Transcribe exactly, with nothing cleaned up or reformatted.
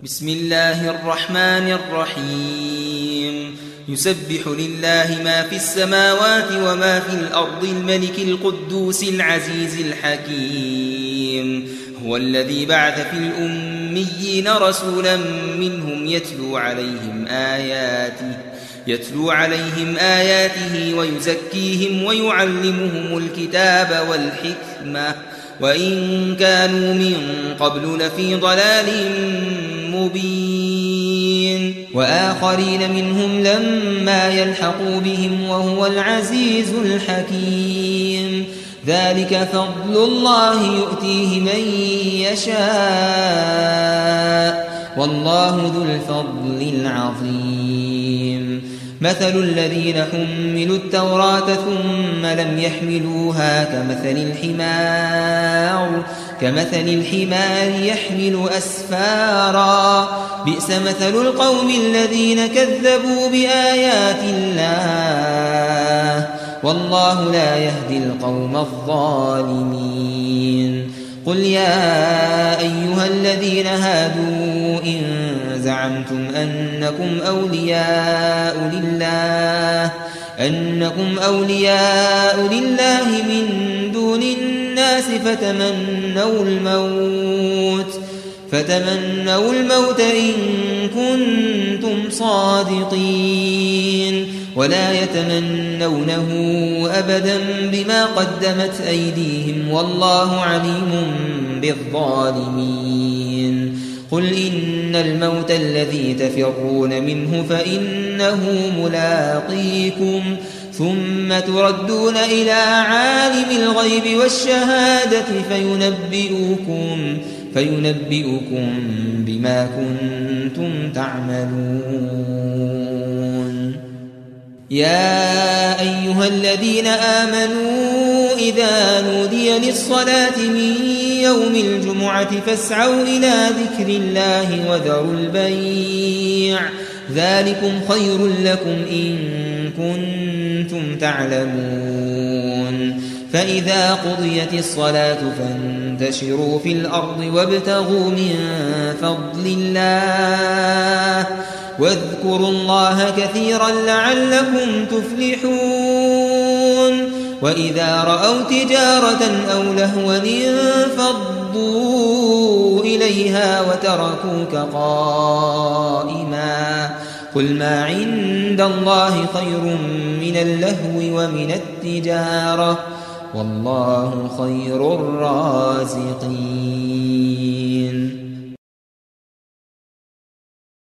بسم الله الرحمن الرحيم يسبح لله ما في السماوات وما في الأرض الملك القدوس العزيز الحكيم هو الذي بعث في الأميين رسولا منهم يتلو عليهم آياته يتلو عليهم آياته ويزكيهم ويعلمهم الكتاب والحكمة وإن كانوا من قبل لفي ضلال مبين وآخرين منهم لما يلحقوا بهم وهو العزيز الحكيم ذلك فضل الله يؤتيه من يشاء والله ذو الفضل العظيم مثل الذين حملوا التوراة ثم لم يحملوها كمثل الحمار كمثل الحمار يحمل أسفارا بئس مثل القوم الذين كذبوا بآيات الله والله لا يهدي القوم الظالمين قل يا أيها الذين هادوا إن زعمتم أنكم أولياء لله أنكم أولياء لله من دون الناس فتمنوا الموت فتمنوا الموت إن كنتم صادقين ولا يتمنونه أبدا بما قدمت أيديهم والله عليم بالظالمين قل إن الموت الذي تفرون منه فإنه ملاقيكم ثم تردون إلى عالم الغيب والشهادة فينبئكم فينبئكم بما كنتم تعملون يا أيها الذين آمنوا إذا نودي للصلاة من يوم الجمعة فاسعوا إلى ذكر الله وذروا البيع ذلكم خير لكم إن كنتم تعلمون فإذا قضيت الصلاة فانتشروا في الأرض وابتغوا من فضل الله واذكروا الله كثيرا لعلكم تفلحون وإذا رأوا تجارة أو لهوا انفضوا إليها وتركوك قائما قل ما عند الله خير من اللهو ومن التجارة والله خير الرازقين